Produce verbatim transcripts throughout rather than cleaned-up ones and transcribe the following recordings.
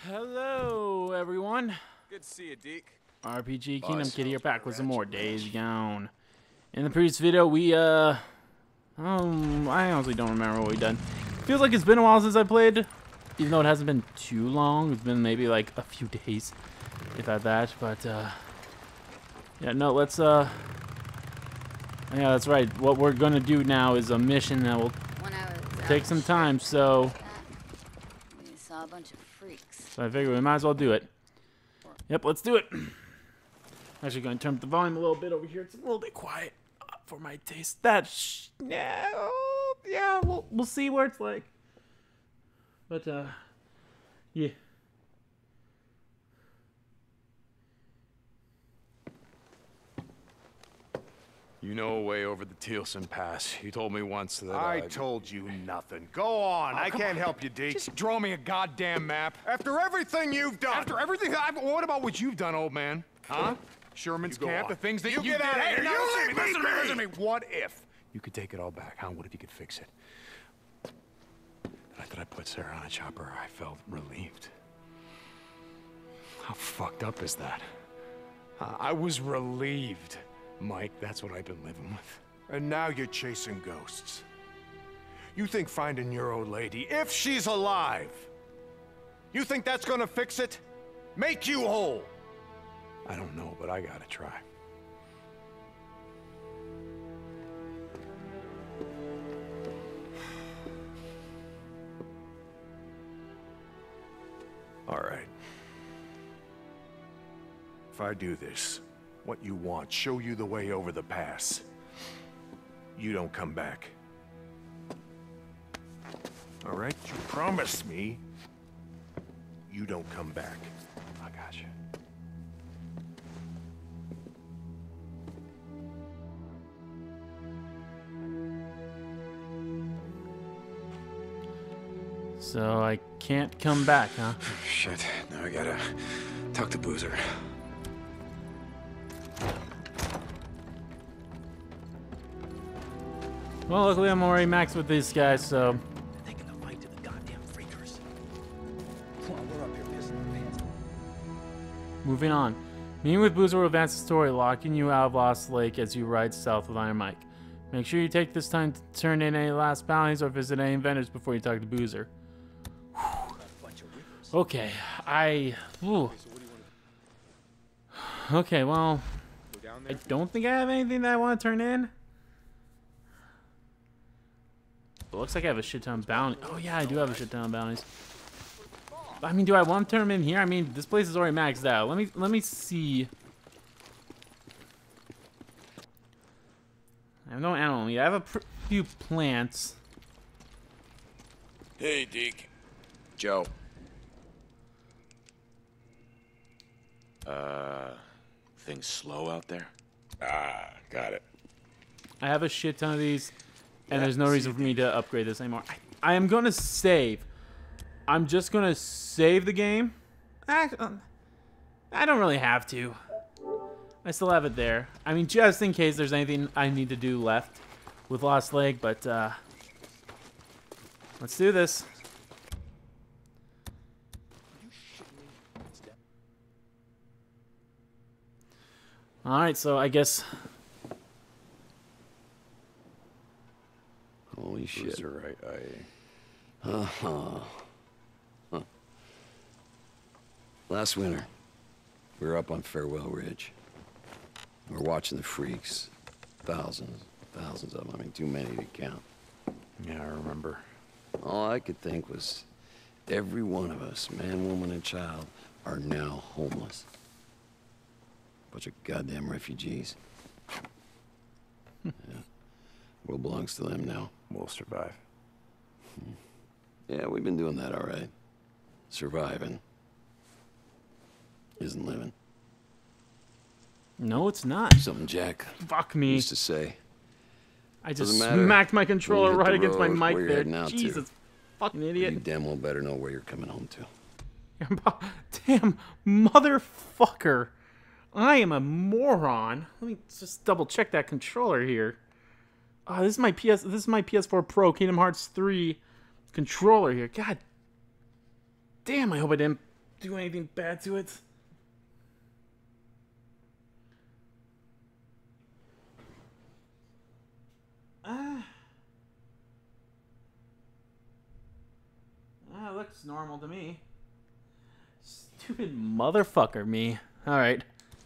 Hello, everyone. Good to see you, Deke. R P G Kingdom Boss. Kid here, back with some more Days Gone. In the previous video, we, uh... Um, I honestly don't remember what we done. Feels like it's been a while since I played, even though it hasn't been too long. It's been maybe, like, a few days, if at that, but, uh... yeah, no, let's, uh... yeah, that's right. What we're gonna do now is a mission that will take some time, so... We saw a bunch of freaks. So I figure we might as well do it. Yep, let's do it. Actually, going to turn up the volume a little bit over here. It's a little bit quiet uh, for my taste. That sh yeah, oh, yeah, we'll we'll see what it's like. But uh, yeah. You know a way over the Tealson Pass. You told me once that I uh, told you nothing. Go on. Oh, I come can't on. help you, Deke. Just draw me a goddamn map. After everything you've done. After everything I've... What about what you've done, old man? Huh? Sherman's You go camp, on. the things that You you, get did. out of Hey, here. now You listen to leave me, me listen to me, be. listen to me. What if you could take it all back, huh? What if you could fix it? The night that I put Sarah on a chopper, I felt relieved. How fucked up is that? Uh, I was relieved. Mike, that's what I've been living with. And now you're chasing ghosts. You think finding your old lady, if she's alive, you think that's gonna fix it? Make you whole? I don't know, but I gotta try. All right. If I do this, what you want, show you the way over the pass, you don't come back. All right? You promise me you don't come back. I got you. So I can't come back, huh? Shit. Now I gotta talk to Boozer. Well, luckily I'm already maxed with these guys, so... Taking the fight to the goddamn freakers. While we're up here pissing our pants. Moving on. Meeting with Boozer will advance the story, locking you out of Lost Lake as you ride south with Iron Mike. Make sure you take this time to turn in any last bounties or visit any vendors before you talk to Boozer. Okay, I... Ooh. Okay, well... I don't think I have anything that I want to turn in. It looks like I have a shit ton of bounties. Oh yeah, I do have a shit ton of bounties. I mean, do I want to turn them in here? I mean, this place is already maxed out. Let me let me see. I have no animal meat. I have a pr few plants. Hey, Deke. Joe. Uh, things slow out there? Ah, got it. I have a shit ton of these, and there's no reason for me to upgrade this anymore. I, I am gonna save. I'm just gonna save the game. I, I don't really have to. I still have it there. I mean, just in case there's anything I need to do left with Lost Lake, but uh, let's do this. All right, so I guess. Holy shit. Boozer, right? I... Uh-huh. Huh. Last winter, we were up on Farewell Ridge. We were watching the freaks. Thousands, thousands of them. I mean, too many to count. Yeah, I remember. All I could think was, every one of us, man, woman, and child, are now homeless. Bunch of goddamn refugees. Yeah. World belongs to them now. We'll survive. Yeah, we've been doing that all right. Surviving isn't living. No, it's not. Something Jack Fuck me. used to say. I just Doesn't matter smacked my controller when you hit right the against my road, mic where you're there. heading out to. Jesus, fucking idiot. You damn well better know where you're coming home to. Damn motherfucker. I am a moron. Let me just double check that controller here. Oh, this is my P S. This is my P S four Pro Kingdom Hearts three controller here. God damn! I hope I didn't do anything bad to it. Ah. Ah, looks normal to me. Stupid motherfucker, me. Alright.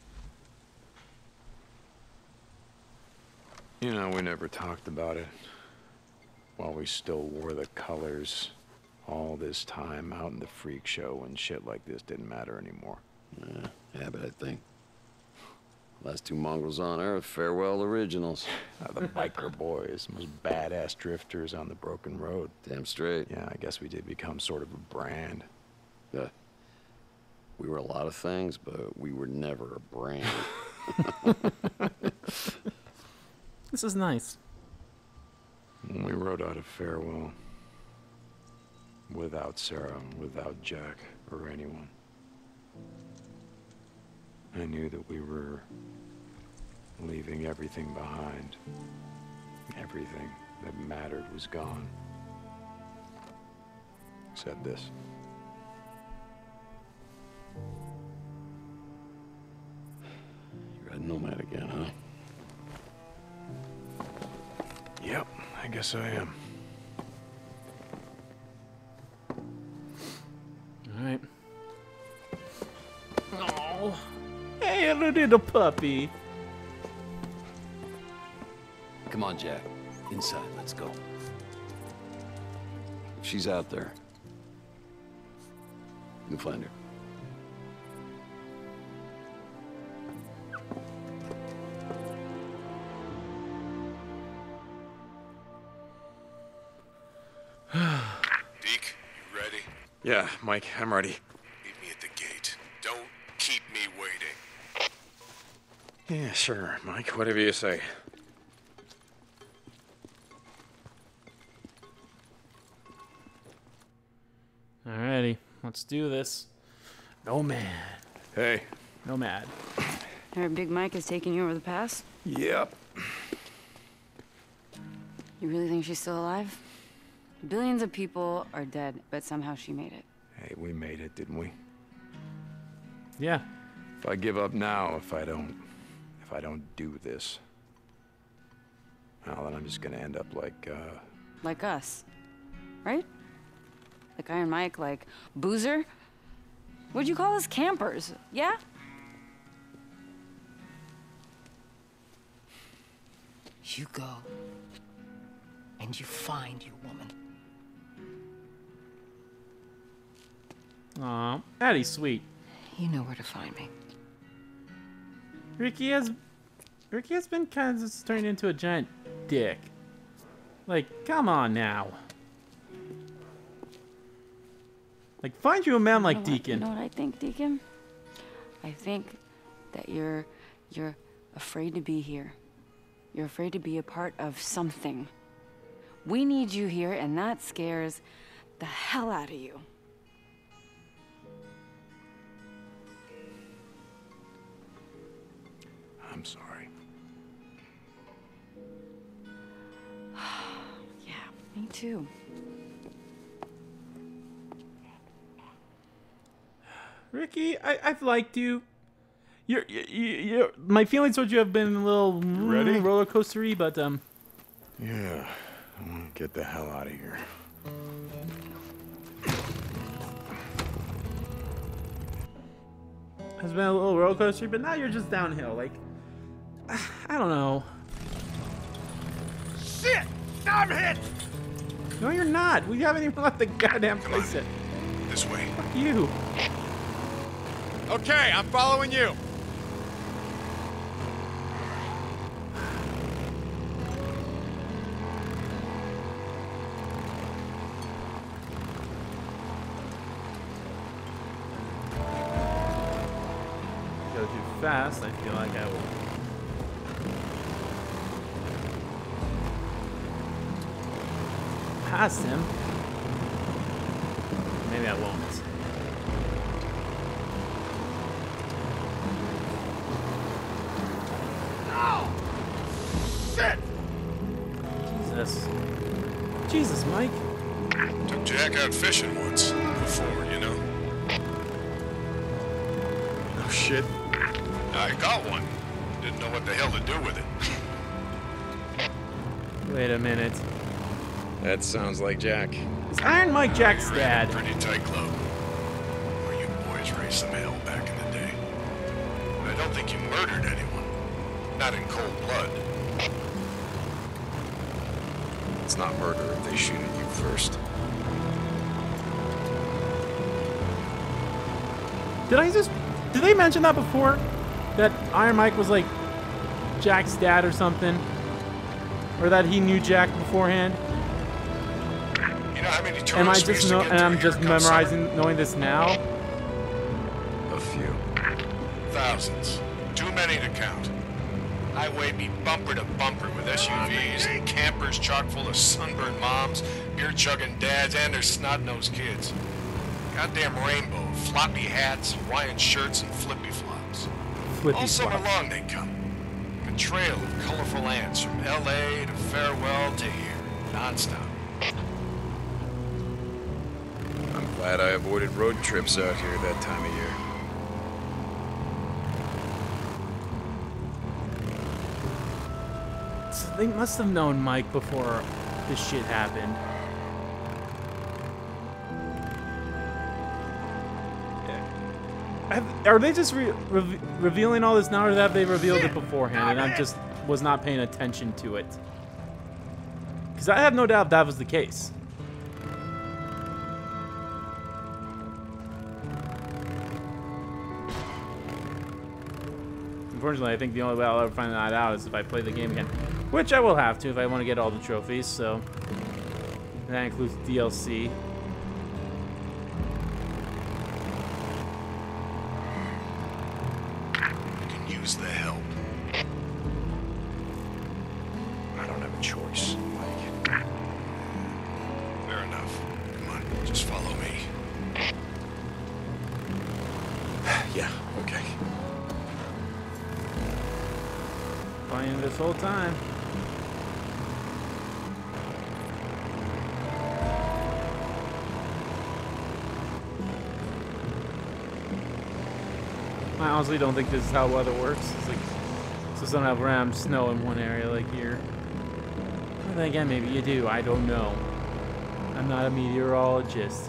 You know, we never talked about it. While we still wore the colors all this time out in the freak show and shit like this didn't matter anymore. Yeah, habit, I think. Last two mongrels on Earth, farewell originals. Uh, the biker boys, most badass drifters on the broken road. Damn straight. Yeah, I guess we did become sort of a brand. Yeah. We were a lot of things, but we were never a brand. This is nice. When we rode out of farewell, without Sarah, without Jack, or anyone, I knew that we were leaving everything behind. Everything that mattered was gone. Except this. You're a nomad again, huh? Yep, I guess I am. Alright. Oh. Hey, a little puppy. Come on, Jack. Inside, let's go. If she's out there, you can find her. Deke, you ready? Yeah, Mike, I'm ready. Meet me at the gate. Don't keep me waiting. Yeah, sure, Mike, whatever you say. Alrighty, let's do this. Nomad. Hey. Nomad. I heard Big Mike is taking you over the pass. Yep. You really think she's still alive? Billions of people are dead, but somehow she made it. Hey, we made it, didn't we? Yeah. If I give up now, if I don't, if I don't do this, well, then I'm just gonna end up like, uh... Like us, right? Like Iron Mike, like Boozer? What'd you call us? Campers, yeah? You go, and you find your woman. Aw, Addie's sweet. You know where to find me. Ricky has... Ricky has been kind of just turned into a giant dick. Like, come on now. Like, find you a man like You know what- Deacon. You know what I think, Deacon? I think that you're you're afraid to be here. You're afraid to be a part of something. We need you here, and that scares the hell out of you. I'm sorry. Yeah, me too. Ricky, I, I've liked you. You're, you, you, my feelings towards you have been a little ready? mm, roller coastery, but um, Yeah, I want to get the hell out of here. has been a little roller coastery, but now you're just downhill. Like, I don't know. Shit! I'm hit! No, you're not. We haven't even left the goddamn place yet. This way. Fuck you. Okay, I'm following you. Go too fast. I feel like I will. Past him. Maybe I won't. Shit! Jesus. Jesus, Mike. Took Jack out fishing once before, you know? shit. I got one. Didn't know what the hell to do with it. Wait a minute. That sounds like Jack. Is Iron Mike Jack's dad? Pretty tight club. Where you boys raised some hell back in the day. I don't think you murdered anyone. Not in cold blood. It's not murder if they shoot at you first. Did I just... Did they mention that before? That Iron Mike was like Jack's dad or something? Or that he knew Jack beforehand? You know how many Am I tourists we just used to know, get and through I'm here just come memorizing, summer? knowing this now? A few. Thousands. Too many to count. Highway be bumper to bumper with S U Vs and campers chock full of sunburned moms, beer-chugging dads, and their snot-nosed kids. Goddamn rainbow, floppy hats, Hawaiian shirts, and flippy-flops. Flippy All summer flops. long they come. A trail of colorful ants from L A to Farewell to here, non-stop. I'm glad I avoided road trips out here that time of year. So they must have known Mike before this shit happened. Have, are they just re re revealing all this now, or have they revealed it beforehand and I just was not paying attention to it? Because I have no doubt that was the case. Unfortunately, I think the only way I'll ever find that out is if I play the game again. Which I will have to if I want to get all the trophies, so... that includes D L C. You can use the help. I don't have a choice, Mike. Fair enough. Come on, just follow me. Yeah, okay. Playing this whole time. I honestly don't think this is how weather works. It's like, so some have random snow in one area like here. But then again, maybe you do. I don't know. I'm not a meteorologist.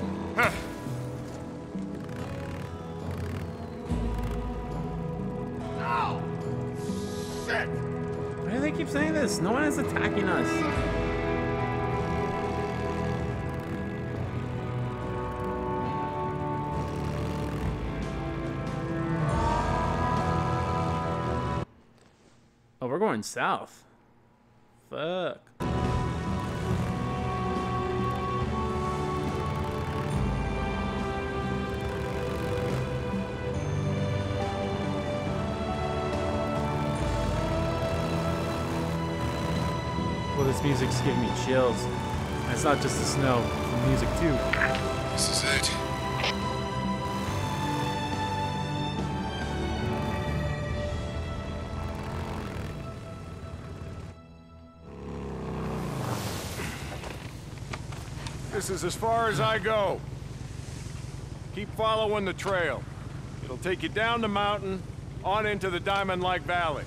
Why do they keep saying this? No one is attacking us. Oh, we're going south. Fuck. Well, this music's giving me chills. And it's not just the snow, it's the music too. This is it. This is as far as I go. Keep following the trail. It'll take you down the mountain, on into the Diamond-like Valley.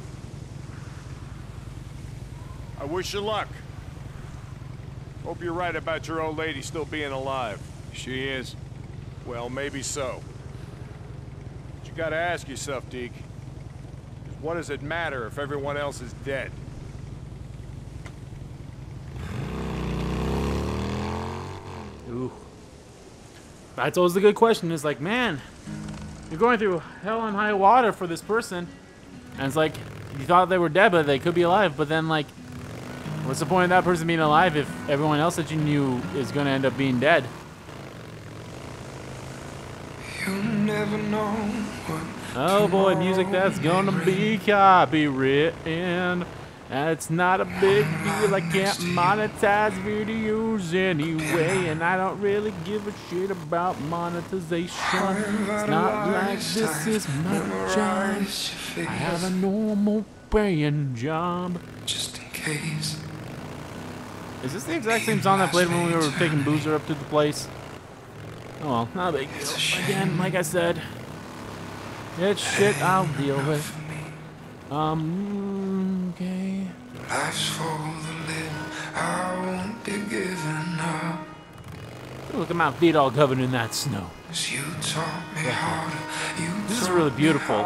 I wish you luck. Hope you're right about your old lady still being alive. She is. Well, maybe so. But you gotta ask yourself, Deke. What does it matter if everyone else is dead? Ooh. That's always the good question. It's like, man, you're going through hell and high water for this person. And it's like, you thought they were dead, but they could be alive. But then, like, what's the point of that person being alive if everyone else that you knew is going to end up being dead? You never know what Oh boy, music that's gonna be copywritten. And it's not a big deal, I can't monetize videos anyway. And I don't really give a shit about monetization. It's not like this is my job. I have a normal paying job. just in case. Is this the exact same song I played when we were taking Boozer up to the place? Oh well, not a big deal. Again, like I said, It's shit I'll deal with. Um, okay. Life's for the living, I won't be giving up. Look at my feet all covered in that snow. You taught me how to, you This is really beautiful.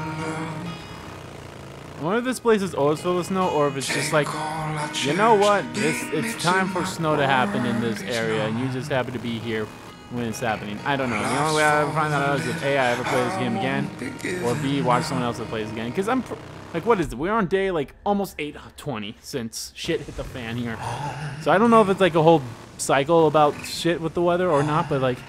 I wonder if this place is always filled with snow, or if it's just like, you know what, it's, it's time for snow to happen in this area, and you just happen to be here when it's happening. I don't know. The only way I ever find that out is if A, I ever play this game again, or B, watch someone else that plays again. Because I'm, pr like, what is it? We're on day, like, almost eight twenty since shit hit the fan here. So I don't know if it's, like, a whole cycle about shit with the weather or not, but, like...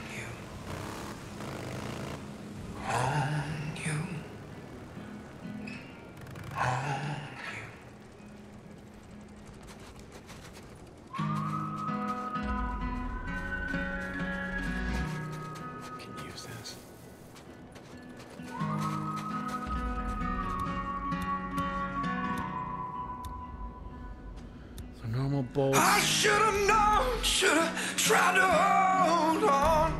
Normal bolts. I should have known, should have tried to hold on.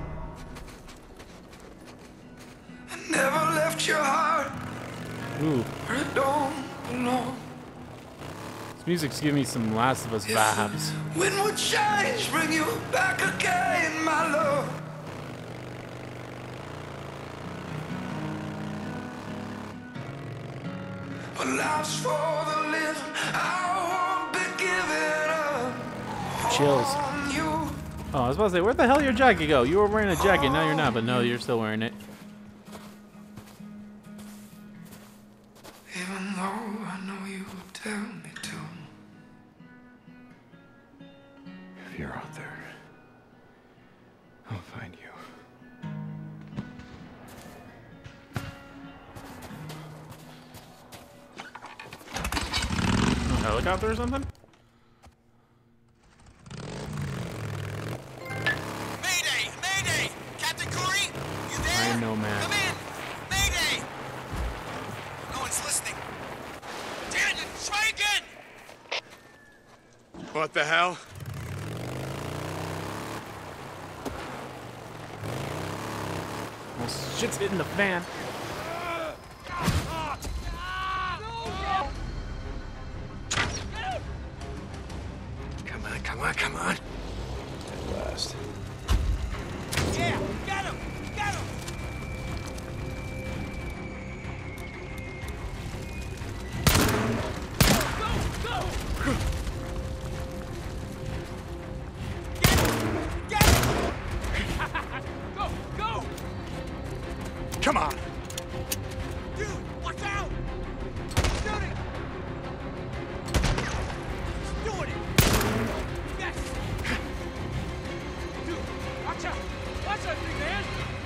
I never left your heart. Ooh. Where it don't belong. This music's giving me some Last of Us vibes. When would change bring you back again, my love? But life's for the living, I won't be giving up. Chills. On you. Oh, I was about to say, where'd the hell your jacket go? You were wearing a jacket, now you're not, but no, you're still wearing it. Even though I know you would tell me to. If you're out there, I'll find you. A helicopter or something? Mayday! Mayday! Captain Corey? You there? I know, man. Come in! Mayday! No one's listening. Damn it! Try again! What the hell? Well, shit's hitting the fan. Come on, come on, come on. At last. Yeah! Get him! Get him! Go! Go! Get him! Get him! Go! Go! Come on! Dude, watch out! Shooting! He's doing it! Yes! Dude, watch out! Watch that thing, man!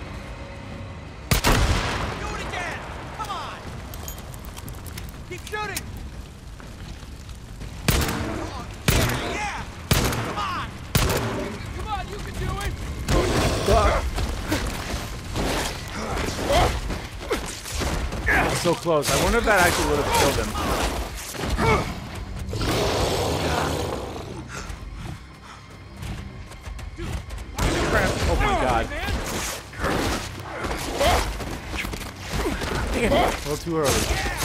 Do it again! Come on! Keep shooting! Come on! Yeah, yeah! Come on! Come on, you can do it! So close. I wonder if that actually would have killed him. Crap. Oh my god. Damn it. A little too early.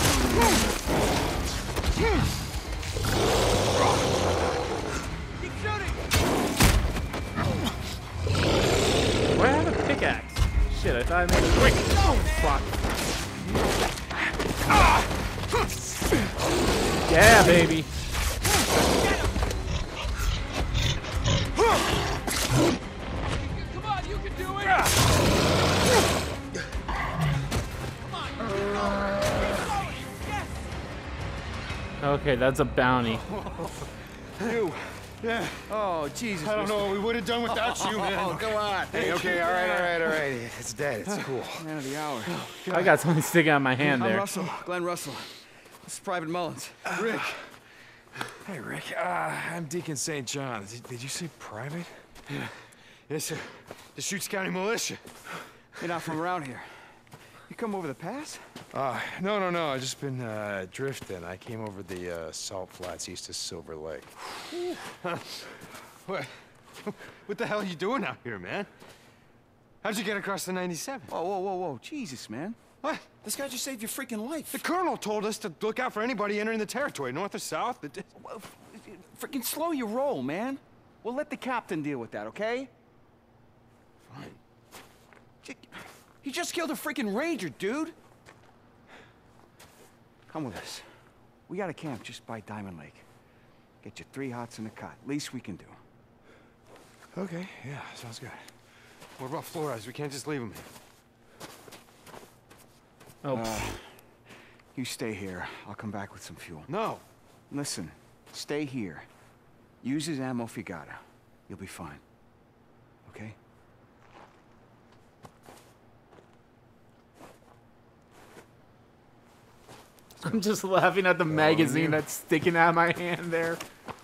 Keep shooting! Why do I have a pickaxe? Shit, I thought I made a quick. Oh, fuck. Yeah, baby. Come on, you can do it! Come on, keep going! Keep going! Yes! Okay, that's a bounty. You. Yeah. Oh, Jesus. I don't know what we would have done without you, man. Oh, come on. Hey, okay, all right, all right, all right. It's dead. It's cool. Man of the hour. I got something sticking out of my hand I'm there. Russell, Glenn Russell. This is Private Mullins. Rick. Hey, Rick. Uh, I'm Deacon Saint John. Did, did you say private? Yeah. Yes, sir. The Shoots County Militia. You're not from around here. You come over the pass? Uh, no, no, no. I've just been uh, drifting. I came over the uh, salt flats east of Silver Lake. What? What the hell are you doing out here, man? How'd you get across the ninety-seven? Whoa, whoa, whoa, whoa. Jesus, man. What? This guy just saved your freaking life. The colonel told us to look out for anybody entering the territory, north or south. It- Well, freaking slow your roll, man. We'll let the captain deal with that, okay? Fine. He just killed a freaking ranger, dude. Come with us. We got a camp just by Diamond Lake. Get you three hots in the cot. Least we can do. Okay, yeah, sounds good. What about Flores? We can't just leave him here. Oh, Uh, you stay here. I'll come back with some fuel. No. Listen, stay here. Use his ammo if you gotta. You'll be fine. Okay? I'm just laughing at the magazine that's sticking out of my hand there.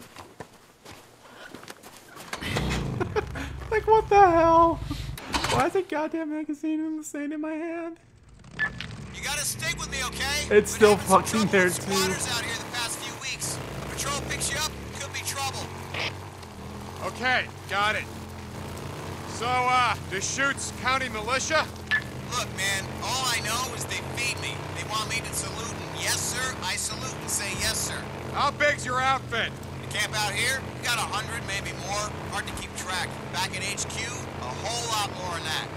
Like, what the hell? Why is a goddamn magazine staying in my hand? You gotta stick with me, okay? It's still fucking there, too. Squatters out here the past few weeks. Patrol picks you up, could be trouble. Okay, got it. So, uh, Deschutes County Militia? Look, man, all I know is they feed me. They want me to salute and yes, sir. I salute and say yes, sir. How big's your outfit? The camp out here, we got a hundred, maybe more. Hard to keep track. Back at H Q, a whole lot more than that.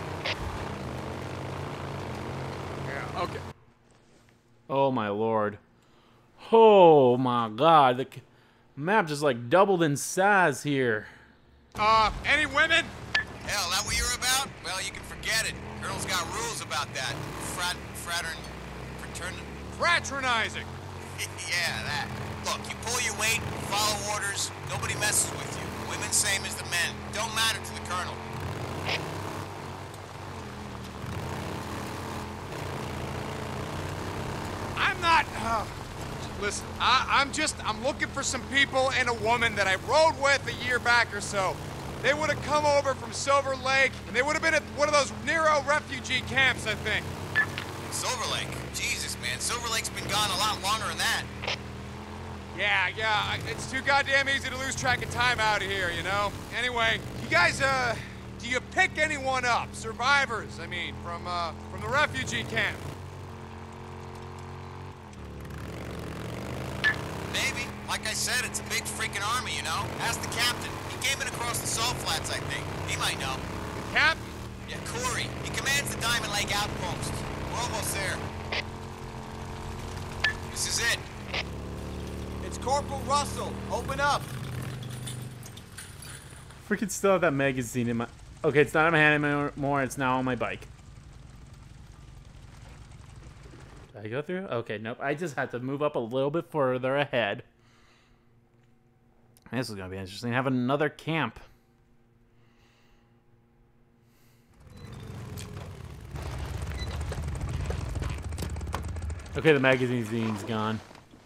Yeah, okay. Oh my lord. Oh my god. The map just like doubled in size here. Uh, any women? Hell, that what you're about? Well, you can forget it. Colonel's got rules about that. Frat, fratern, fratern... Fraternizing. Yeah, that. Look, you pull your weight, follow orders, nobody messes with you. Women same as the men. Don't matter to the colonel. I'm not... Uh, listen, I, I'm just... I'm looking for some people and a woman that I rode with a year back or so. They would have come over from Silver Lake, and they would have been at one of those Nero refugee camps, I think. Silver Lake? Jesus, man. Silver Lake's been gone a lot longer than that. Yeah, yeah, it's too goddamn easy to lose track of time out here, you know? Anyway, you guys, uh, do you pick anyone up? Survivors, I mean, from, uh, from the refugee camp? Maybe. Like I said, it's a big freaking army, you know? Ask the captain. He came in across the salt flats, I think. He might know. The captain? Yeah, Corey. He commands the Diamond Lake outpost. We're almost there. This is it. It's Corporal Russell. Open up. Freaking still have that magazine in my... Okay, it's not in my hand anymore. It's now on my bike. Did I go through? Okay, nope. I just had to move up a little bit further ahead. This is going to be interesting. Have another camp. Okay, the magazine's gone.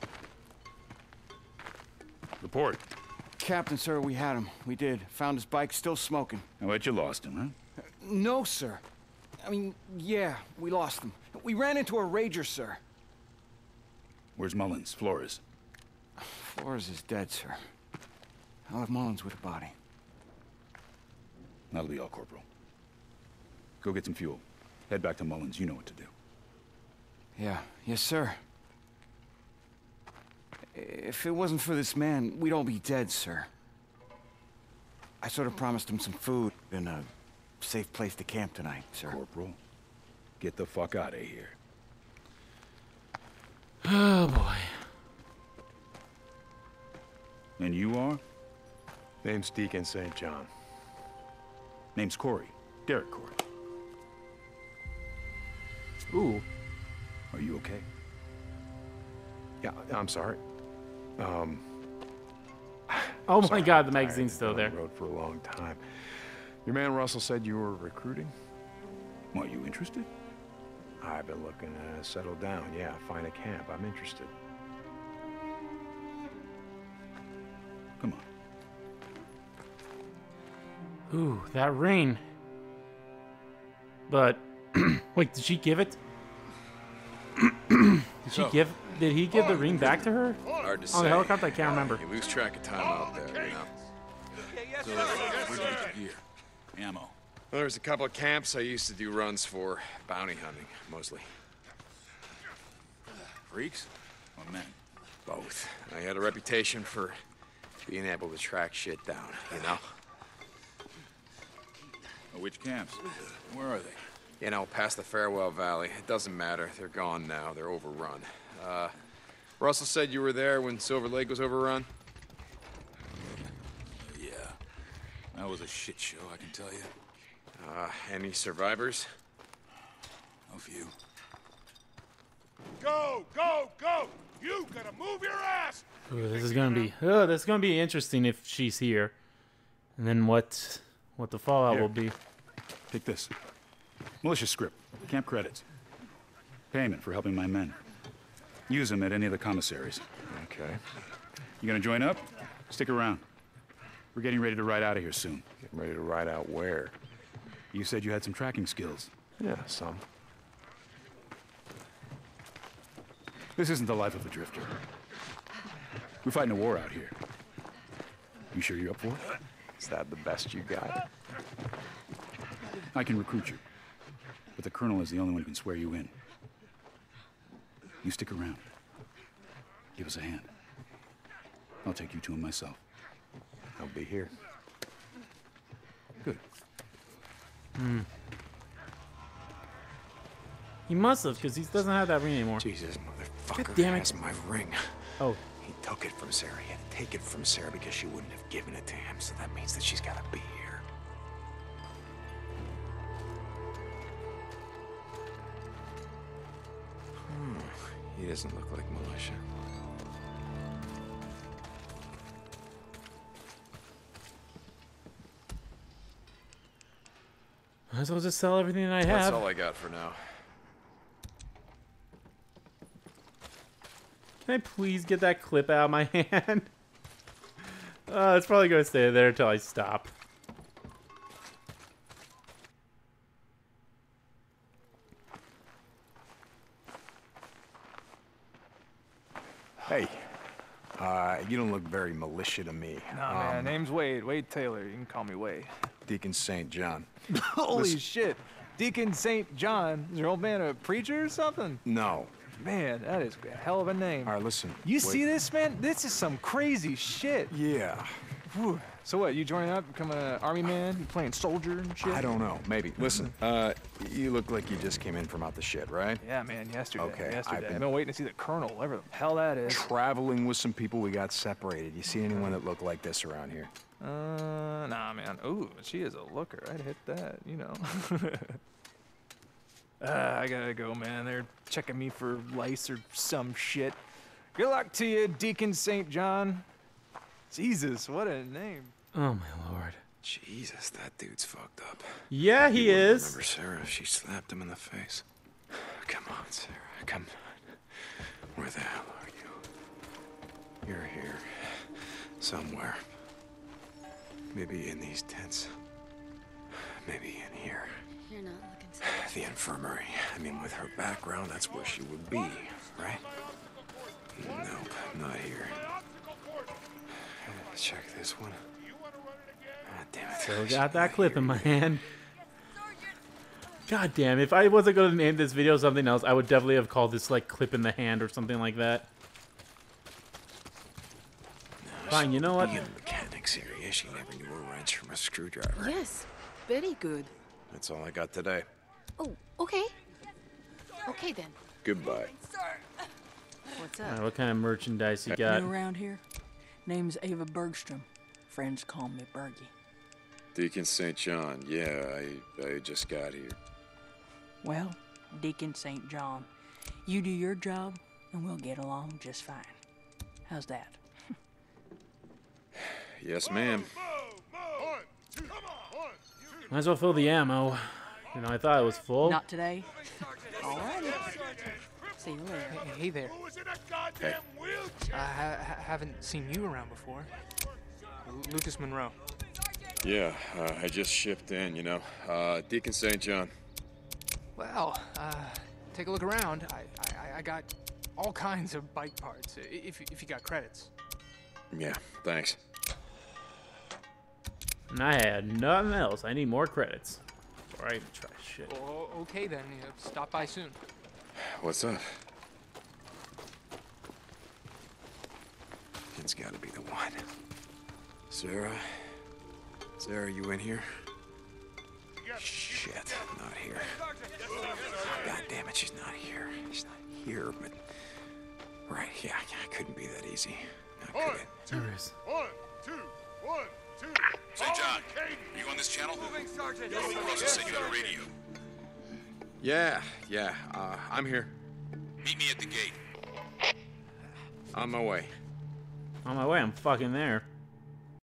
Report. Captain, sir, we had him. We did. Found his bike still smoking. I bet you lost him, huh? No, sir. I mean, yeah, we lost him. We ran into a rager, sir. Where's Mullins? Flores? Flores is dead, sir. I'll have Mullins with the body. That'll be all, Corporal. Go get some fuel. Head back to Mullins. You know what to do. Yeah, yes, sir. If it wasn't for this man, we'd all be dead, sir. I sort of promised him some food and a safe place to camp tonight, sir. Corporal, get the fuck out of here. Oh, boy. And you are? Name's Deacon Saint John. Name's Corey. Derek Corey. Ooh. Are you okay? Yeah, I'm sorry. Um... Oh my sorry, god, I'm the tired. magazine's still I've been there. on the road for a long time. Your man Russell said you were recruiting? Are you interested? I've been looking to settle down. Yeah, find a camp. I'm interested. Come on. Ooh, that ring. But, wait, did she give it? Did she So- give, did he give the ring back to her? Hard to On say. the helicopter? I can't remember. You lose track of time out there, you know. So, where'd you get your gear? Ammo. Well, there's a couple of camps I used to do runs for. Bounty hunting, mostly. Freaks or men? Both. I had a reputation for being able to track shit down, you know? Oh, which camps? Where are they? You know, past the Farewell Valley. It doesn't matter. They're gone now. They're overrun. Uh, Russell said you were there when Silver Lake was overrun? Yeah. That was a shit show, I can tell you. Uh, any survivors? A few. Go, go, go! You gotta move your ass! Ooh, this is gonna be. Oh, this is gonna be interesting if she's here, and then what? What the fallout Here. will be. Take this. Militia script. Camp credits. Payment for helping my men. Use them at any of the commissaries. Okay. You gonna join up? Stick around. We're getting ready to ride out of here soon. Getting ready to ride out where? You said you had some tracking skills. Yeah, some. This isn't the life of a drifter. We're fighting a war out here. You sure you're up for it? Is that the best you got? I can recruit you, but the colonel is the only one who can swear you in. You stick around. Give us a hand. I'll take you to him myself. I'll be here. Good. Hmm. He must have, because he doesn't have that ring anymore. Jesus, motherfucker. God damn it. Has my ring. Oh. He took it from Sarah. He had to take it from Sarah because she wouldn't have given it to him, so that means that she's gotta be here. Hmm. He doesn't look like militia. Might as well just sell everything that I That's have. all I got for now. Can I please get that clip out of my hand? Uh, it's probably going to stay there until I stop. Hey, uh, you don't look very militia to me. Nah, man, name's Wade. Wade Taylor. You can call me Wade. Deacon Saint John. Holy Listen- shit. Deacon Saint John. Is your old man a preacher or something? No. Man, that is a hell of a name. All right, listen. You wait. see this, man? This is some crazy shit. Yeah. Whew. So what, you joining up, becoming an army man? You playing soldier and shit? I don't know. Maybe. Listen, uh, you look like you just came in from out the shit, right? Yeah, man, yesterday. Okay, yesterday. I've I've been- been waiting to see the colonel, whatever the hell that is. Traveling with some people, we got separated. You see anyone that look like this around here? Uh, nah, man. Ooh, she is a looker. I'd hit that, you know. uh, I gotta go, man. They're checking me for lice or some shit. Good luck to you, Deacon Saint John. Jesus, what a name. Oh, my lord. Jesus, that dude's fucked up. Yeah, he You wouldn't is. remember Sarah if she slapped him in the face. Come on, Sarah. Come on. Where the hell are you? You're here. Somewhere. Maybe in these tents. Maybe in here. You're not looking so The infirmary. I mean, with her background, that's where she would be, right? Nope, not here. Check this one. Ah, damn it. So got that clip in my hand. God damn, if I wasn't going to name this video something else, I would definitely have called this like clip in the hand or something like that. Fine, you know what? Being mechanics here, yeah, she never knew a wrench from a screwdriver. Yes, very good. That's all I got today. Oh, okay. Okay then. Goodbye. What's Alright, what kind of merchandise you got? New around here? Name's Ava Bergstrom. Friends call me Bergie. Deacon Saint John, yeah, I, I just got here. Well, Deacon Saint John, you do your job, and we'll get along just fine. How's that? Yes, ma'am. Might as well fill the ammo. You know, I thought it was full. Not today. All right. See you later. Hey, hey there. Hey. I ha ha haven't seen you around before. L Lucas Monroe. Yeah, uh, I just shipped in, you know. Uh, Deacon Saint John. Well, uh, take a look around. I, I, I got all kinds of bike parts, i- if, if you got credits. Yeah, thanks. And I had nothing else. I need more credits. Before I even try shit. Oh, okay then. You know, stop by soon. What's up? That's gotta be the one. Sarah? Sarah, you in here? Shit, not here. God damn it, she's not here. She's not here, but... Right, yeah, yeah, it couldn't be that easy. Not One, could it? two, one, two, one, two. Saint John, are you on this channel? Moving, Sergeant. Your old Russell said you had a radio. Yeah, yeah, uh, I'm here. Meet me at the gate. On my way. On my way, I'm fucking there.